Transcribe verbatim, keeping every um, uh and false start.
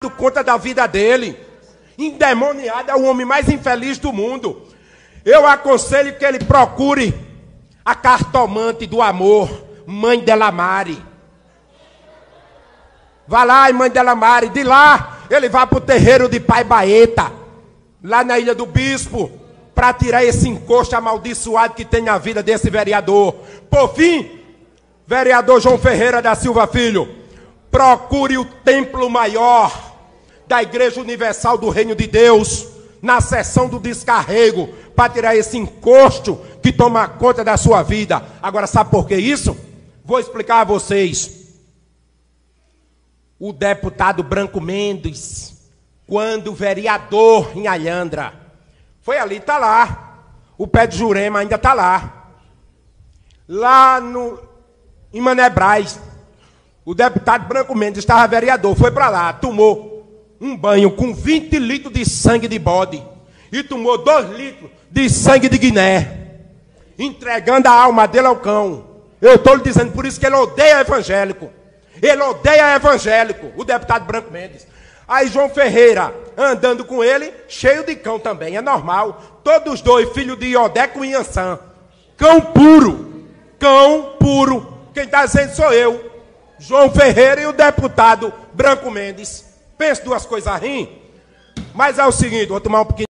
tomado conta da vida dele. Endemoniado, é o homem mais infeliz do mundo. Eu aconselho que ele procure a cartomante do amor, Mãe Delamare. Vá lá, Mãe Delamare. De lá, ele vai para o terreiro de Pai Baeta, lá na Ilha do Bispo, para tirar esse encosto amaldiçoado que tem na vida desse vereador. Por fim, vereador João Ferreira da Silva Filho, procure o templo maior da Igreja Universal do Reino de Deus, na sessão do descarrego, para tirar esse encosto que toma conta da sua vida. Agora, sabe por que isso? Vou explicar a vocês. O deputado Branco Mendes, quando vereador em Alhandra, foi ali, está lá. O pé de Jurema ainda está lá. Lá no, em Mané Braz, o deputado Branco Mendes estava vereador, foi para lá, tomou um banho com vinte litros de sangue de bode e tomou dois litros de sangue de Guiné, entregando a alma dele ao cão. Eu estou lhe dizendo, por isso que ele odeia evangélico. Ele odeia evangélico, o deputado Branco Mendes. Aí João Ferreira, andando com ele, cheio de cão também, é normal. Todos dois, filhos de Iodé com Inhansã. Cão puro, cão puro. Quem está dizendo sou eu, João Ferreira e o deputado Branco Mendes. Penso duas coisas ruins, mas é o seguinte, vou tomar um pouquinho.